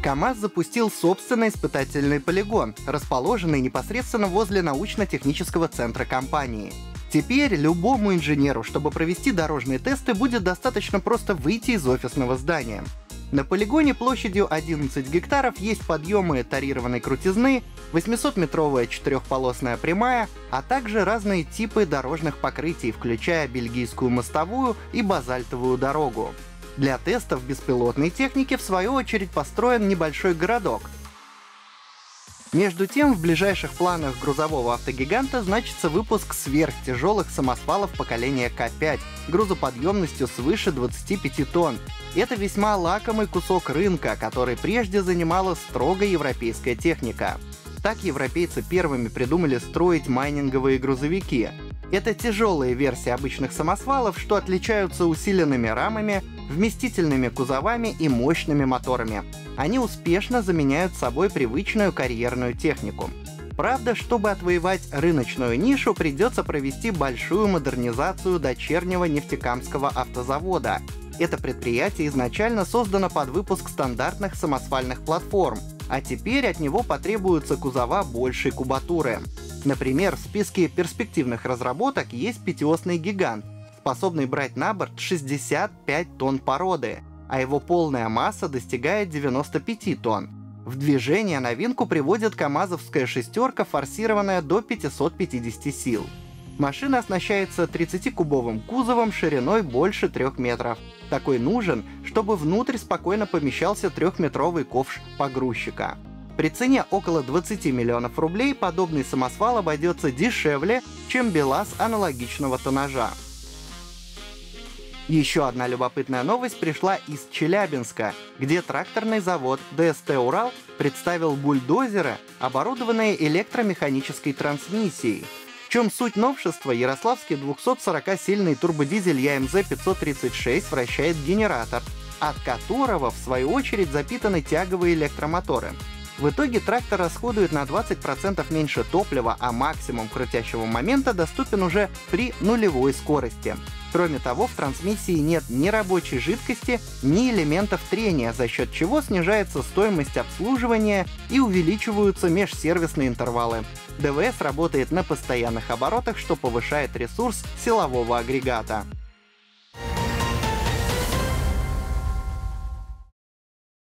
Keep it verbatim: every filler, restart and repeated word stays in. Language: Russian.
КАМАЗ запустил собственный испытательный полигон, расположенный непосредственно возле научно-технического центра компании. Теперь любому инженеру, чтобы провести дорожные тесты, будет достаточно просто выйти из офисного здания. На полигоне площадью одиннадцать гектаров есть подъемы тарированной крутизны, восьмисотметровая четырехполосная прямая, а также разные типы дорожных покрытий, включая бельгийскую мостовую и базальтовую дорогу. Для тестов беспилотной техники, в свою очередь, построен небольшой городок. Между тем, в ближайших планах грузового автогиганта значится выпуск сверхтяжелых самосвалов поколения К пять грузоподъемностью свыше двадцати пяти тонн. Это весьма лакомый кусок рынка, который прежде занимала строго европейская техника. Так европейцы первыми придумали строить майнинговые грузовики. Это тяжелые версии обычных самосвалов, что отличаются усиленными рамами, вместительными кузовами и мощными моторами. Они успешно заменяют собой привычную карьерную технику. Правда, чтобы отвоевать рыночную нишу, придется провести большую модернизацию дочернего нефтекамского автозавода. Это предприятие изначально создано под выпуск стандартных самосвальных платформ, а теперь от него потребуются кузова большей кубатуры. Например, в списке перспективных разработок есть пятиосный гигант, способный брать на борт шестьдесят пять тонн породы, а его полная масса достигает девяноста пяти тонн. В движение новинку приводит КАМАЗовская шестерка, форсированная до пятисот пятидесяти сил. Машина оснащается тридцатикубовым кузовом шириной больше трех метров. Такой нужен, чтобы внутрь спокойно помещался трехметровый ковш погрузчика. При цене около двадцати миллионов рублей подобный самосвал обойдется дешевле, чем БелАЗ аналогичного тоннажа. Еще одна любопытная новость пришла из Челябинска, где тракторный завод ДСТ «Урал» представил бульдозеры, оборудованные электромеханической трансмиссией. В чем суть новшества, ярославский двухсотсорокасильный турбодизель ЯМЗ пятьсот тридцать шесть вращает генератор, от которого, в свою очередь, запитаны тяговые электромоторы. В итоге трактор расходует на двадцать процентов меньше топлива, а максимум крутящего момента доступен уже при нулевой скорости. Кроме того, в трансмиссии нет ни рабочей жидкости, ни элементов трения, за счет чего снижается стоимость обслуживания и увеличиваются межсервисные интервалы. ДВС работает на постоянных оборотах, что повышает ресурс силового агрегата.